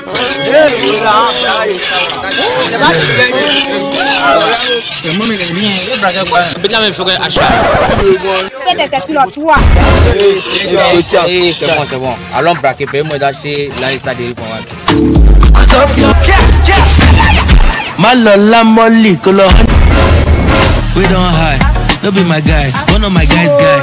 C'est bon. Allons braquer, payez-moi d'acheter là et ça dérive pour moi. Malola Molly, color. We don't hide. No be my guy. One of my guys guy.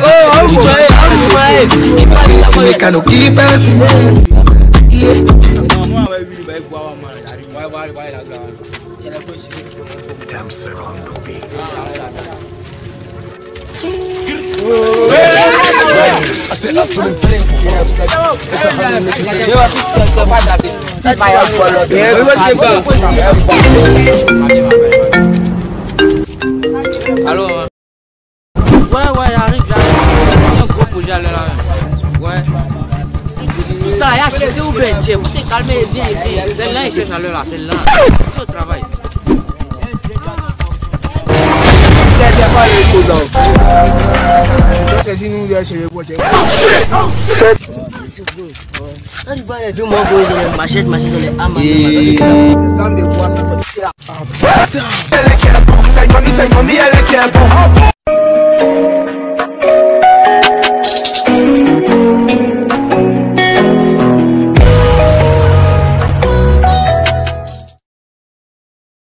Allô? Ouais, j'arrive. C'est un gros projet là. Ouais. Tout ça, il y a acheté ou bien, vous t'es calmé, viens. Celle-là, il cherche à l'heure là, celle-là. C'est au travail. Quand tu vois les vieux moi les machettes, les armes, les